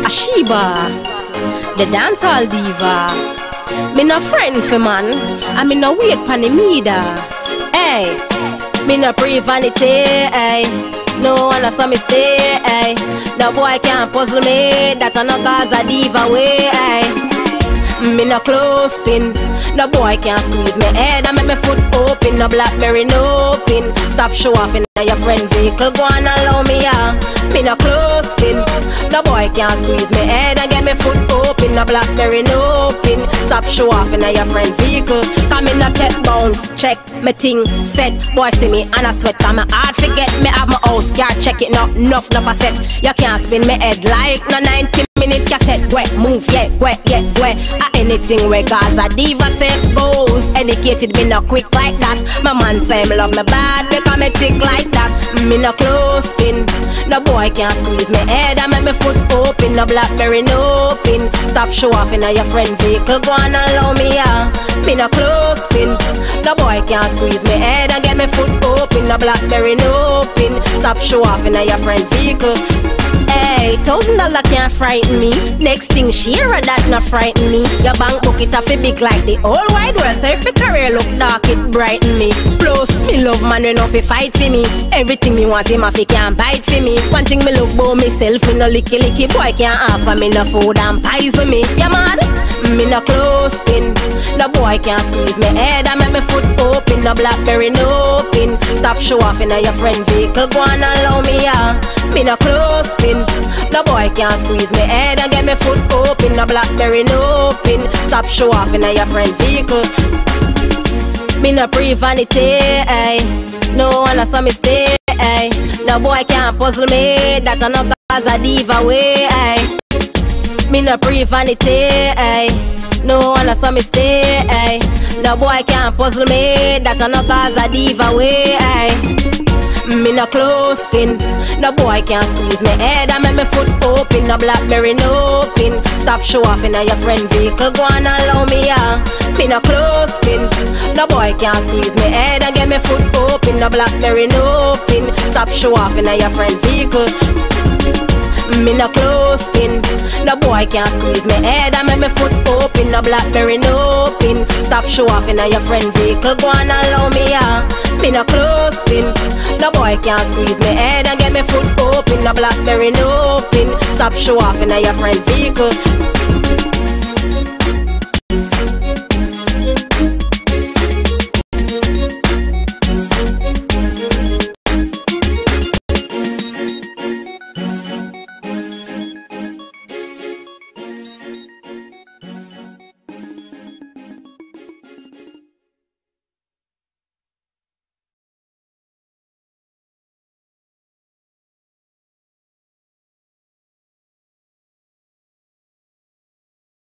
A Sheba, the Dancehall Diva. Me no friend for man, and me no wait pan the meter. Hey, me no pre vanity, hey. No one saw me stay, hey. No boy can't puzzle me, that I no Gaza Diva way, hey. Me no close pin, no boy can't squeeze me head and make me foot open, no blackberry no pin. Stop show off in your friend vehicle, go and allow me me no close pin, no boy can't squeeze me head and get me foot open, no blackberry no pin. Stop show off in your friend vehicle, come in a tech bounce, check me thing set. Boy see me and I sweat, come me hard forget me have my house, can't check it now, enough I set. You can't spin me head like no 90 minute cassette. Wet move, yeah, wet. Anything where Gaza Diva say goes. Educated, me no quick like that. My man say me love me bad because me tick like that. Me no close pin, no boy can't squeeze me head and make me foot open, no blackberry no pin. Stop show off in your friend vehicle, go and allow me me no close pin, no boy can't squeeze me head and get me foot open, no blackberry no pin. Stop show off in your friend vehicle. Hey, $1,000 can't frighten me. Next thing share that not frighten me. Your bank book it off big like the whole wide world. So if the career look dark, it brighten me. Plus, me love man when off fight for me. Everything me want him off he can't bite for me. One thing me look about myself, me no licky boy can't offer me no food and pies for me. You mad? Me no close pin, no boy can't squeeze me head and make me foot open, no blackberry no pin. Stop show off in your friend vehicle, go and allow me me no close pin, no boy can't squeeze me head and get me foot open, no blackberry no pin. Stop show off in your friend vehicle. Me no pre vanity, ay. No one saw me stay, ay. No boy can't puzzle me, that I no Gaza Diva way, ay. Me no pre vanity, ay. No one saw me stay, ay. No boy can't puzzle me, that I no Gaza Diva way, ay. Me no close pin, no boy can't squeeze me head and make me foot open, no blackberry no pin. Stop show off in your friend vehicle, go and allow me me no close pin, no boy can't squeeze me head and get me foot open, no blackberry no pin. Stop show off in your friend vehicle. Me no close pin, no boy can't squeeze me head and make me foot open, no blackberry no pin. Stop show off in your friend vehicle, go and allow me me no close pin, no boy can't squeeze me head and get me foot open, no blackberry no pin. Stop show off in your friend vehicle.